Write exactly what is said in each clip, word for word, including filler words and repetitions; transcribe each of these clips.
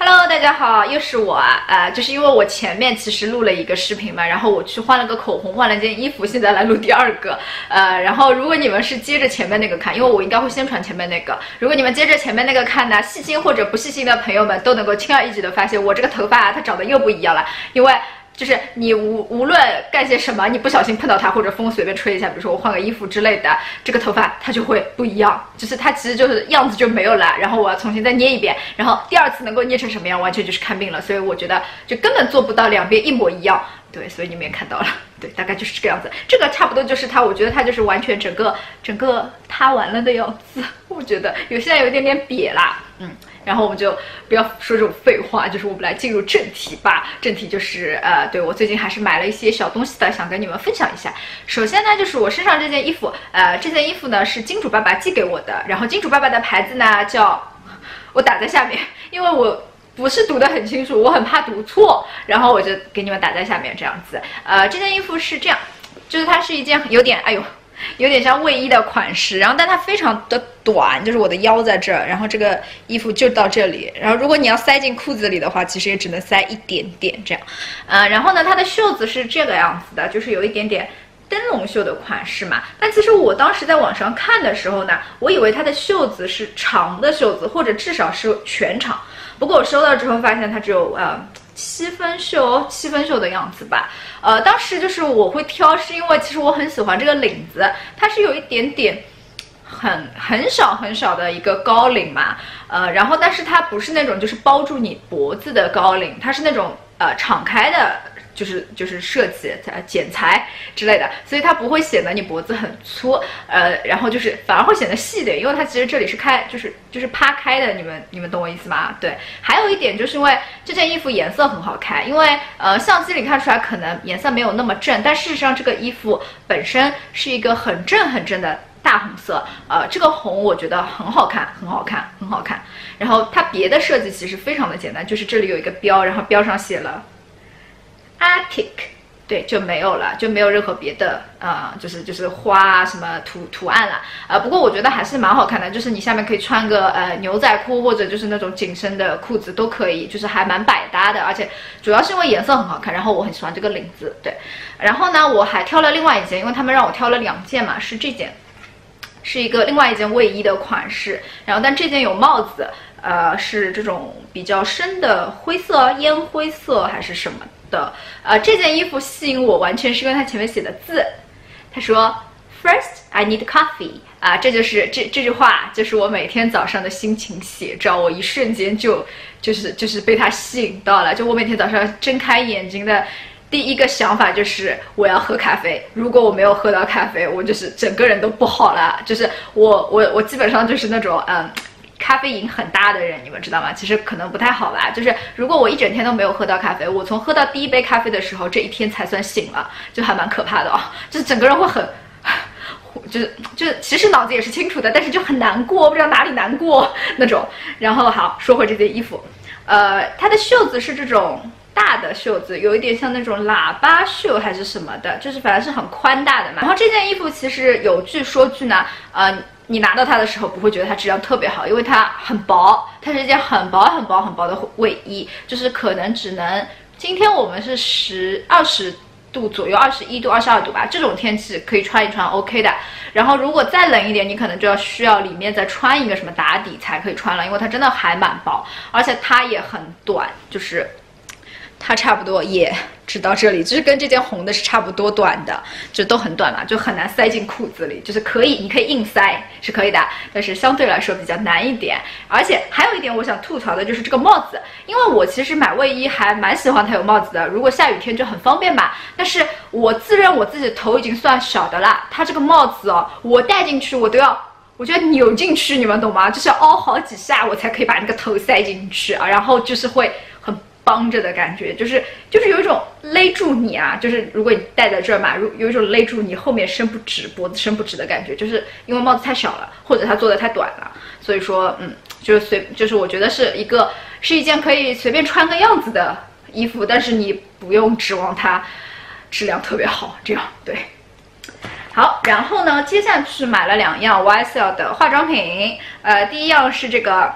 Hello， 大家好，又是我啊，呃，就是因为我前面其实录了一个视频嘛，然后我去换了个口红，换了件衣服，现在来录第二个，呃，然后如果你们是接着前面那个看，因为我应该会宣传前面那个，如果你们接着前面那个看呢，细心或者不细心的朋友们都能够轻而易举的发现，我这个头发啊，它长得又不一样了，因为。就是你无无论干些什么，你不小心碰到它，或者风随便吹一下，比如说我换个衣服之类的，这个头发它就会不一样，就是它其实就是样子就没有了，然后我要重新再捏一遍，然后第二次能够捏成什么样，完全就是看病了，所以我觉得就根本做不到两边一模一样，对，所以你们也看到了，对，大概就是这个样子，这个差不多就是它，我觉得它就是完全整个整个塌完了的样子，我觉得有现在有一点点瘪啦，嗯。然后我们就不要说这种废话，就是我们来进入正题吧。正题就是呃，对我最近还是买了一些小东西的，想跟你们分享一下。首先呢，就是我身上这件衣服，呃，这件衣服呢是金主爸爸寄给我的，然后金主爸爸的牌子呢叫，我打在下面，因为我不是读得很清楚，我很怕读错，然后我就给你们打在下面这样子。呃，这件衣服是这样，就是它是一件有点，哎呦。有点像卫衣的款式，然后但它非常的短，就是我的腰在这儿，然后这个衣服就到这里，然后如果你要塞进裤子里的话，其实也只能塞一点点这样，呃，然后呢，它的袖子是这个样子的，就是有一点点灯笼袖的款式嘛。但其实我当时在网上看的时候呢，我以为它的袖子是长的袖子，或者至少是全长。不过我收到之后发现它只有呃。七分袖，七分袖的样子吧。呃，当时就是我会挑，是因为其实我很喜欢这个领子，它是有一点点很很少很少的一个高领嘛。呃，然后但是它不是那种就是包住你脖子的高领，它是那种呃敞开的。就是就是设计呃剪裁之类的，所以它不会显得你脖子很粗，呃，然后就是反而会显得细一点，因为它其实这里是开，就是就是趴开的，你们你们懂我意思吗？对，还有一点就是因为这件衣服颜色很好看，因为呃相机里看出来可能颜色没有那么正，但事实上这个衣服本身是一个很正很正的大红色，呃，这个红我觉得很好看，很好看，很好看。然后它别的设计其实非常的简单，就是这里有一个标，然后标上写了。Arctic， 对，就没有了，就没有任何别的，呃，就是就是花什么图图案了，呃，不过我觉得还是蛮好看的，就是你下面可以穿个呃牛仔裤或者就是那种紧身的裤子都可以，就是还蛮百搭的，而且主要是因为颜色很好看，然后我很喜欢这个领子，对，然后呢，我还挑了另外一件，因为他们让我挑了两件嘛，是这件，是一个另外一件卫衣的款式，然后但这件有帽子，呃，是这种比较深的灰色，烟灰色还是什么？的，呃，这件衣服吸引我完全是因为它前面写的字，他说 First I need coffee 啊，这就是这这句话就是我每天早上的心情写照，我一瞬间就就是就是被它吸引到了，就我每天早上睁开眼睛的第一个想法就是我要喝咖啡，如果我没有喝到咖啡，我就是整个人都不好了，就是我我我基本上就是那种嗯。咖啡瘾很大的人，你们知道吗？其实可能不太好吧。就是如果我一整天都没有喝到咖啡，我从喝到第一杯咖啡的时候，这一天才算醒了，就还蛮可怕的哦。就是整个人会很，就是就是其实脑子也是清楚的，但是就很难过，不知道哪里难过那种。然后好，说回这件衣服，呃，它的袖子是这种大的袖子，有一点像那种喇叭袖还是什么的，就是反正是很宽大的嘛。然后这件衣服其实有据说据呢，呃。你拿到它的时候不会觉得它质量特别好，因为它很薄，它是一件很薄很薄很薄的卫衣，就是可能只能今天我们是十二十度左右，二十一度、二十二度吧，这种天气可以穿一穿 OK 的。然后如果再冷一点，你可能就要需要里面再穿一个什么打底才可以穿了，因为它真的还蛮薄，而且它也很短，就是它差不多也。直到这里，就是跟这件红的是差不多短的，就都很短嘛，就很难塞进裤子里，就是可以，你可以硬塞是可以的，但是相对来说比较难一点。而且还有一点我想吐槽的就是这个帽子，因为我其实买卫衣还蛮喜欢它有帽子的，如果下雨天就很方便嘛。但是我自认我自己的头已经算小的啦，它这个帽子哦，我戴进去我都要。我觉得扭进去，你们懂吗？就是要凹好几下，我才可以把那个头塞进去啊，然后就是会很绷着的感觉，就是就是有一种勒住你啊，就是如果你戴在这儿嘛，有一种勒住你后面伸不直，脖子伸不直的感觉，就是因为帽子太小了，或者它做的太短了，所以说嗯，就是随就是我觉得是一个是一件可以随便穿个样子的衣服，但是你不用指望它质量特别好，这样对。好，然后呢，接下去买了两样 Y S L 的化妆品，呃，第一样是这个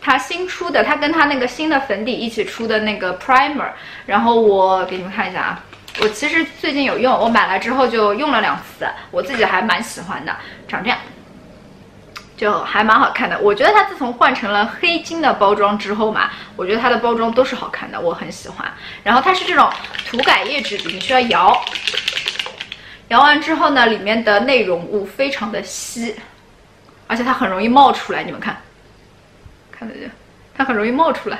它新出的，它跟它那个新的粉底一起出的那个 primer， 然后我给你们看一下啊，我其实最近有用，我买来之后就用了两次，我自己还蛮喜欢的，长这样。就还蛮好看的，我觉得它自从换成了黑金的包装之后嘛，我觉得它的包装都是好看的，我很喜欢。然后它是这种涂改液质笔，你需要摇，摇完之后呢，里面的内容物非常的稀，而且它很容易冒出来，你们看，看得见，它很容易冒出来。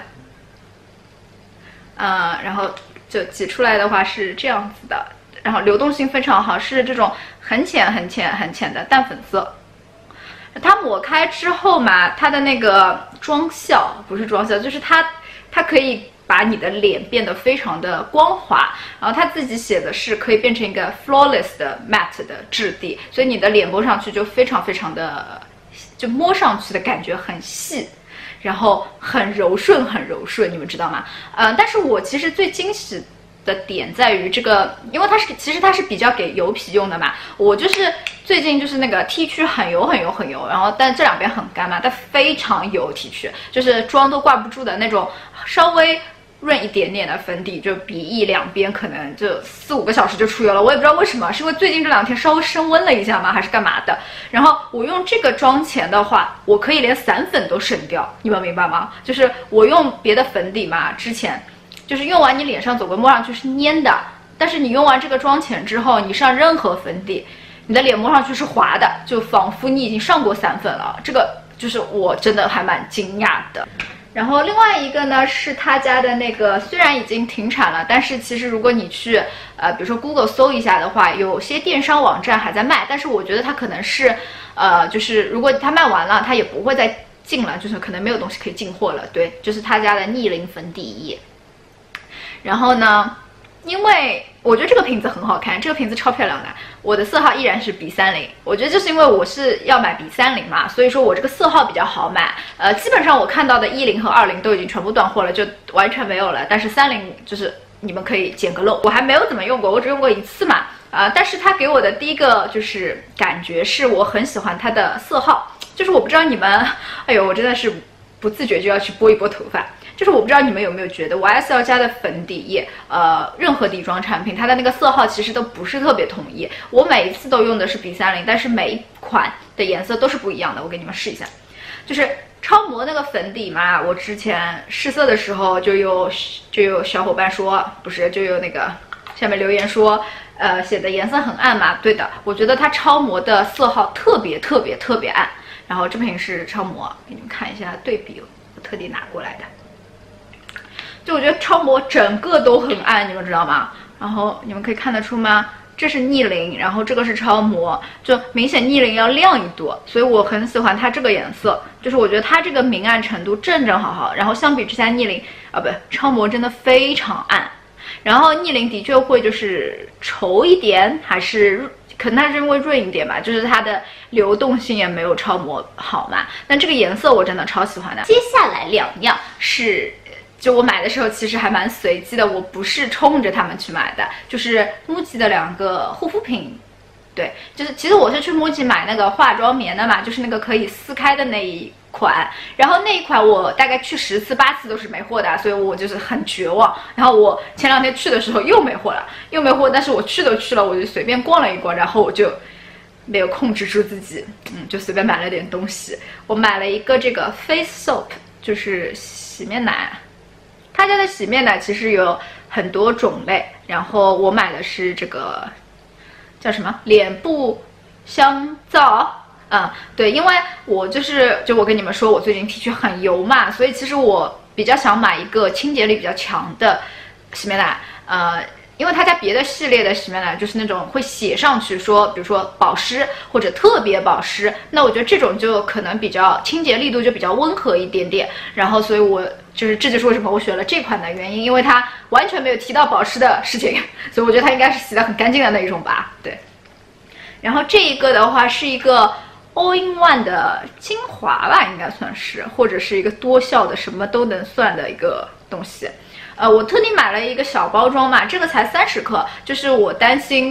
呃，然后就挤出来的话是这样子的，然后流动性非常好，是这种很浅很浅很浅的淡粉色。它抹开之后嘛，它的那个妆效不是妆效，就是它它可以把你的脸变得非常的光滑。然后它自己写的是可以变成一个 flawless 的 matte 的质地，所以你的脸摸上去就非常非常的，就摸上去的感觉很细，然后很柔顺很柔顺，你们知道吗？呃，但是我其实最惊喜的点在于这个，因为它是其实它是比较给油皮用的嘛，我就是最近就是那个 T 区很油很油很油，然后但这两边很干嘛，但非常油 T 区，就是妆都挂不住的那种，稍微润一点点的粉底，就鼻翼两边可能就四五个小时就出油了，我也不知道为什么，是因为最近这两天稍微升温了一下吗，还是干嘛的？然后我用这个妆前的话，我可以连散粉都省掉，你们明白吗？就是我用别的粉底嘛，之前。就是用完你脸上总归摸上去是粘的，但是你用完这个妆前之后，你上任何粉底，你的脸摸上去是滑的，就仿佛你已经上过散粉了。这个就是我真的还蛮惊讶的。然后另外一个呢是他家的那个，虽然已经停产了，但是其实如果你去呃比如说 Google 搜一下的话，有些电商网站还在卖，但是我觉得它可能是呃就是如果它卖完了，它也不会再进了，就是可能没有东西可以进货了。对，就是他家的逆龄粉底液。然后呢，因为我觉得这个瓶子很好看，这个瓶子超漂亮的。我的色号依然是 B 三十，我觉得就是因为我是要买 B 三十嘛，所以说我这个色号比较好买。呃，基本上我看到的一零和二零都已经全部断货了，就完全没有了。但是三十就是你们可以捡个漏，我还没有怎么用过，我只用过一次嘛。呃，但是它给我的第一个就是感觉是我很喜欢它的色号，就是我不知道你们，哎呦，我真的是不自觉就要去拨一拨头发。就是我不知道你们有没有觉得 Y S L 家的粉底液，呃，任何底妆产品，它的那个色号其实都不是特别统一。我每一次都用的是 B 三十，但是每一款的颜色都是不一样的。我给你们试一下，就是超模那个粉底嘛，我之前试色的时候就有就有小伙伴说，不是，就有那个下面留言说，呃，写的颜色很暗嘛。对的，我觉得它超模的色号特别特别特别暗。然后这瓶是超模，给你们看一下对比，我特地拿过来的。就我觉得超模整个都很暗，你们知道吗？然后你们可以看得出吗？这是逆龄，然后这个是超模，就明显逆龄要亮一度，所以我很喜欢它这个颜色。就是我觉得它这个明暗程度正正好好，然后相比之下逆龄啊不超模真的非常暗，然后逆龄的确会就是稠一点，还是可能它是因为润一点吧，就是它的流动性也没有超模好嘛。但这个颜色我真的超喜欢的。接下来两样是。就我买的时候其实还蛮随机的，我不是冲着他们去买的，就是 MUJI 的两个护肤品，对，就是其实我是去 MUJI 买那个化妆棉的嘛，就是那个可以撕开的那一款，然后那一款我大概去十次八次都是没货的，所以我就是很绝望。然后我前两天去的时候又没货了，又没货，但是我去都去了，我就随便逛了一逛，然后我就没有控制住自己，嗯，就随便买了点东西。我买了一个这个 Face Soap， 就是洗面奶。他家的洗面奶其实有很多种类，然后我买的是这个叫什么脸部香皂，嗯，对，因为我就是就我跟你们说我最近 T 区很油嘛，所以其实我比较想买一个清洁力比较强的洗面奶，呃。因为他家别的系列的洗面奶就是那种会写上去说，比如说保湿或者特别保湿，那我觉得这种就可能比较清洁力度就比较温和一点点。然后，所以我就是这就是为什么我选了这款的原因，因为它完全没有提到保湿的事情，所以我觉得它应该是洗得很干净的那一种吧。对。然后这一个的话是一个 All in One 的精华吧，应该算是，或者是一个多效的什么都能算的一个东西。呃，我特地买了一个小包装嘛，这个才三十克，就是我担心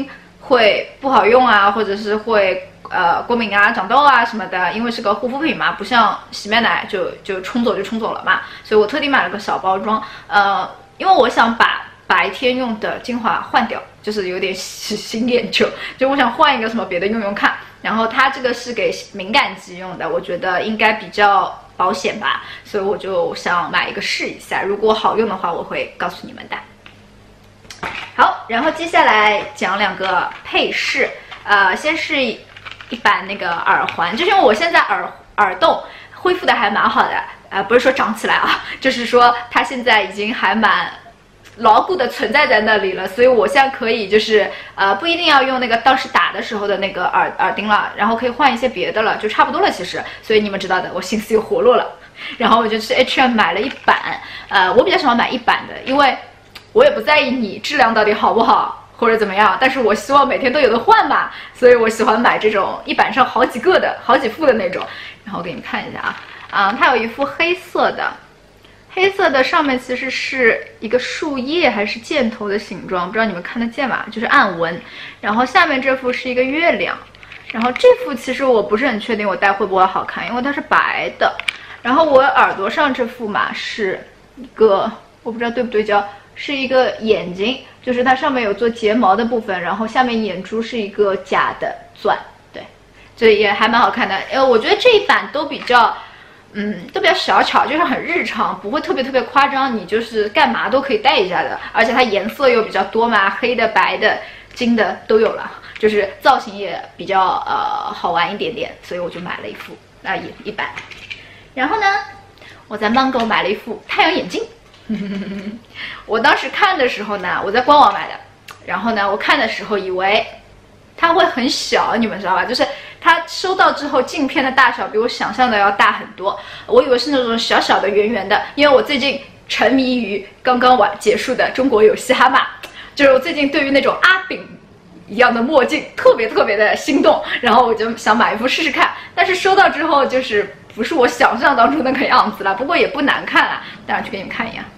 会不好用啊，或者是会呃过敏啊、长痘啊什么的，因为是个护肤品嘛，不像洗面奶就就冲走就冲走了嘛，所以我特地买了个小包装，呃，因为我想把白天用的精华换掉，就是有点喜新厌旧，就我想换一个什么别的用用看。然后它这个是给敏感肌用的，我觉得应该比较保险吧，所以我就想买一个试一下，如果好用的话，我会告诉你们的。好，然后接下来讲两个配饰，呃，先是一版那个耳环，就是因为我现在耳耳洞恢复的还蛮好的，呃，不是说长起来啊，就是说它现在已经还蛮牢固的存在在那里了，所以我现在可以就是呃不一定要用那个当时打的时候的那个耳耳钉了，然后可以换一些别的了，就差不多了其实。所以你们知道的，我心思又活络了，然后我就去 H and M 买了一版，呃，我比较喜欢买一版的，因为我也不在意你质量到底好不好或者怎么样，但是我希望每天都有的换嘛，所以我喜欢买这种一版上好几个的好几副的那种。然后我给你们看一下啊，啊、嗯，它有一副黑色的。黑色的上面其实是一个树叶还是箭头的形状，不知道你们看得见吧？就是暗纹。然后下面这幅是一个月亮，然后这幅其实我不是很确定我戴会不会好看，因为它是白的。然后我耳朵上这副嘛是一个，我不知道对不对焦，是一个眼睛，就是它上面有做睫毛的部分，然后下面眼珠是一个假的钻，对，所以也还蛮好看的。呃，我觉得这一版都比较。嗯，都比较小巧，就是很日常，不会特别特别夸张，你就是干嘛都可以戴一下的。而且它颜色又比较多嘛，黑的、白的、金的都有了，就是造型也比较呃好玩一点点，所以我就买了一副啊、呃、一一版。然后呢，我在mango买了一副太阳眼镜。我当时看的时候呢，我在官网买的，然后呢，我看的时候以为它会很小，你们知道吧？就是它收到之后，镜片的大小比我想象的要大很多。我以为是那种小小的、圆圆的，因为我最近沉迷于刚刚完结束的《中国有嘻哈》嘛，就是我最近对于那种阿炳一样的墨镜特别特别的心动，然后我就想买一副试试看。但是收到之后，就是不是我想象当中那个样子了，不过也不难看啊，待会儿去给你们看一眼。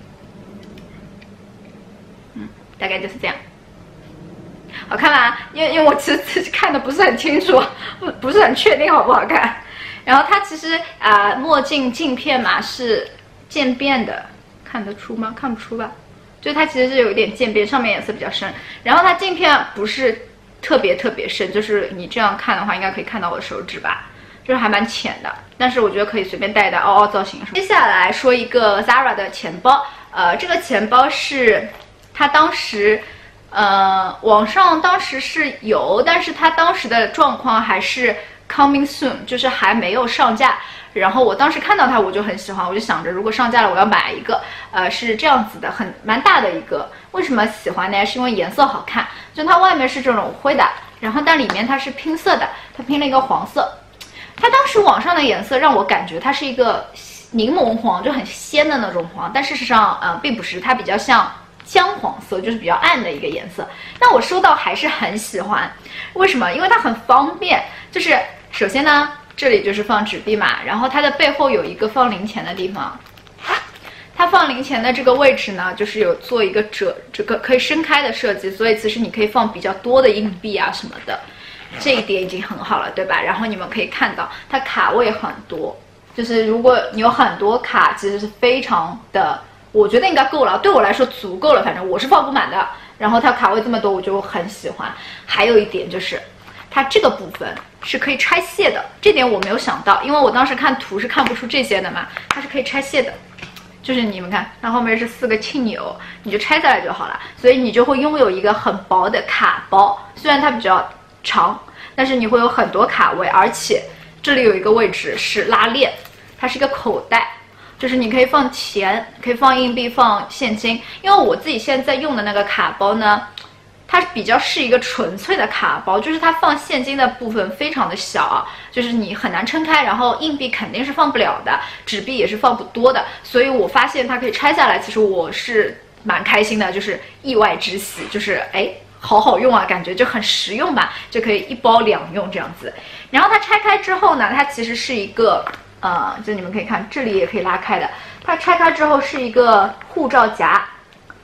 嗯，大概就是这样。好看吗？因为因为我其实自己看的不是很清楚，不不是很确定好不好看。然后它其实啊、呃，墨镜镜片嘛是渐变的，看得出吗？看不出吧？就它其实是有一点渐变，上面颜色比较深。然后它镜片不是特别特别深，就是你这样看的话，应该可以看到我的手指吧，就是还蛮浅的。但是我觉得可以随便戴一戴，凹凹造型什么。接下来说一个 Zara 的钱包，呃，这个钱包是它当时。呃，网上当时是有，但是它当时的状况还是 coming soon， 就是还没有上架。然后我当时看到它，我就很喜欢，我就想着如果上架了，我要买一个。呃，是这样子的，很蛮大的一个。为什么喜欢呢？是因为颜色好看，就它外面是这种灰的，然后但里面它是拼色的，它拼了一个黄色。它当时网上的颜色让我感觉它是一个柠檬黄，就很鲜的那种黄，但事实上，呃，并不是，它比较像。姜黄色就是比较暗的一个颜色，但我收到还是很喜欢。为什么？因为它很方便。就是首先呢，这里就是放纸币嘛，然后它的背后有一个放零钱的地方。它放零钱的这个位置呢，就是有做一个折，这个可以伸开的设计，所以其实你可以放比较多的硬币啊什么的，这一点已经很好了，对吧？然后你们可以看到它卡位很多，就是如果你有很多卡，其实是非常的。我觉得应该够了，对我来说足够了，反正我是放不满的。然后它卡位这么多，我就很喜欢。还有一点就是，它这个部分是可以拆卸的，这点我没有想到，因为我当时看图是看不出这些的嘛，它是可以拆卸的。就是你们看，它后面是四个庆钮，你就拆下来就好了。所以你就会拥有一个很薄的卡包，虽然它比较长，但是你会有很多卡位，而且这里有一个位置是拉链，它是一个口袋。就是你可以放钱，可以放硬币，放现金。因为我自己现在用的那个卡包呢，它比较是一个纯粹的卡包，就是它放现金的部分非常的小，就是你很难撑开，然后硬币肯定是放不了的，纸币也是放不多的。所以我发现它可以拆下来，其实我是蛮开心的，就是意外之喜，就是哎，好好用啊，感觉就很实用吧，就可以一包两用这样子。然后它拆开之后呢，它其实是一个。呃，就你们可以看，这里也可以拉开的。它拆开之后是一个护照夹，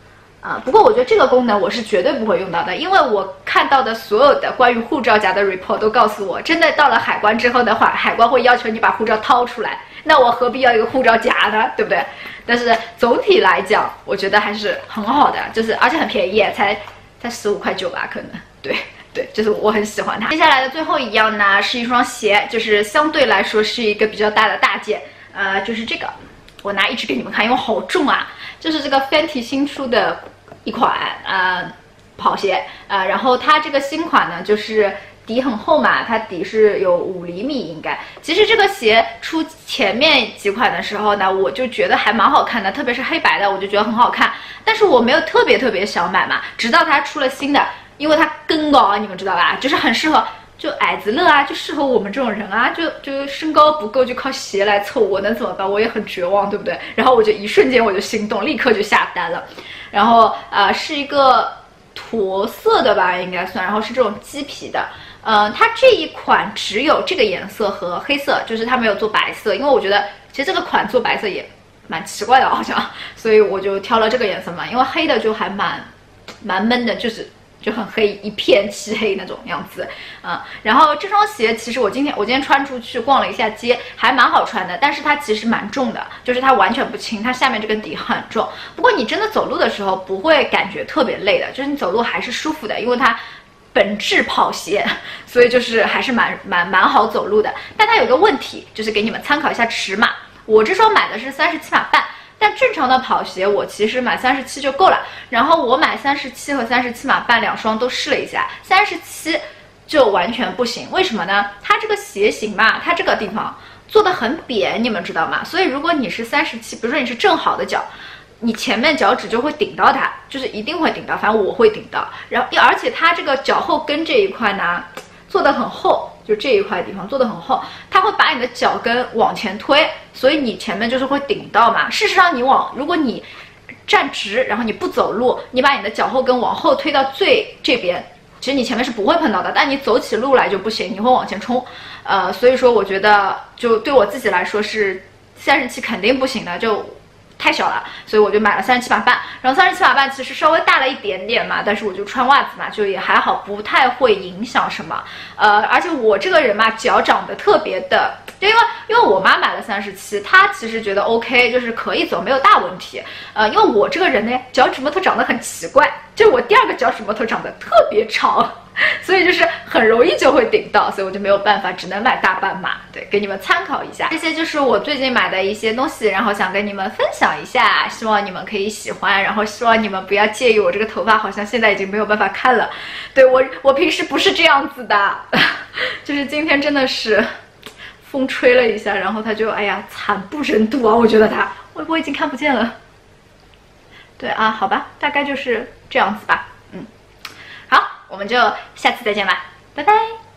啊、呃，不过我觉得这个功能我是绝对不会用到的，因为我看到的所有的关于护照夹的 report 都告诉我，真的到了海关之后的话，海关会要求你把护照掏出来，那我何必要一个护照夹呢？对不对？但是总体来讲，我觉得还是很好的，就是而且很便宜，才才十五块九吧，可能对。对，就是我很喜欢它。接下来的最后一样呢，是一双鞋，就是相对来说是一个比较大的大件，呃，就是这个，我拿一只给你们看，因为好重啊。就是这个 Fenty 新出的一款呃跑鞋，呃，然后它这个新款呢，就是底很厚嘛，它底是有五厘米应该。其实这个鞋出前面几款的时候呢，我就觉得还蛮好看的，特别是黑白的，我就觉得很好看。但是我没有特别特别想买嘛，直到它出了新的。因为它跟高，你们知道吧？就是很适合，就矮子乐啊，就适合我们这种人啊，就就身高不够，就靠鞋来凑，我能怎么办？我也很绝望，对不对？然后我就一瞬间我就心动，立刻就下单了。然后呃，是一个驼色的吧，应该算，然后是这种鸡皮的。呃，它这一款只有这个颜色和黑色，就是它没有做白色，因为我觉得其实这个款做白色也蛮奇怪的，好像，所以我就挑了这个颜色嘛，因为黑的就还蛮蛮闷的，就是。就很黑，一片漆黑那种样子，嗯，然后这双鞋其实我今天我今天穿出去逛了一下街，还蛮好穿的，但是它其实蛮重的，就是它完全不轻，它下面这个底很重。不过你真的走路的时候不会感觉特别累的，就是你走路还是舒服的，因为它本质跑鞋，所以就是还是蛮蛮蛮好走路的。但它有个问题，就是给你们参考一下尺码，我这双买的是三十七码半。但正常的跑鞋我其实买三十七就够了，然后我买三十七和三十七码半两双都试了一下，三十七就完全不行。为什么呢？它这个鞋型嘛，它这个地方做的很扁，你们知道吗？所以如果你是三十七，比如说你是正好的脚，你前面脚趾就会顶到它，就是一定会顶到，反正我会顶到。然后而且它这个脚后跟这一块呢，做的很厚。就这一块地方做的很厚，它会把你的脚跟往前推，所以你前面就是会顶到嘛。事实上，你往如果你站直，然后你不走路，你把你的脚后跟往后推到最这边，其实你前面是不会碰到的。但你走起路来就不行，你会往前冲。呃，所以说我觉得就对我自己来说是三十七肯定不行的，就。太小了，所以我就买了三十七码半。然后三十七码半其实稍微大了一点点嘛，但是我就穿袜子嘛，就也还好，不太会影响什么。呃，而且我这个人嘛，脚长得特别的，就因为因为我妈买了三十七，她其实觉得 OK， 就是可以走，没有大问题。呃，因为我这个人呢，脚趾模头长得很奇怪，就我第二个脚趾模头长得特别长。所以就是很容易就会顶到，所以我就没有办法，只能买大半码。对，给你们参考一下。这些就是我最近买的一些东西，然后想跟你们分享一下，希望你们可以喜欢，然后希望你们不要介意我这个头发好像现在已经没有办法看了。对，我我平时不是这样子的，就是今天真的是风吹了一下，然后它就哎呀惨不忍睹啊！我觉得它，我我已经看不见了。对啊，好吧，大概就是这样子吧。我们就下次再见吧，拜拜。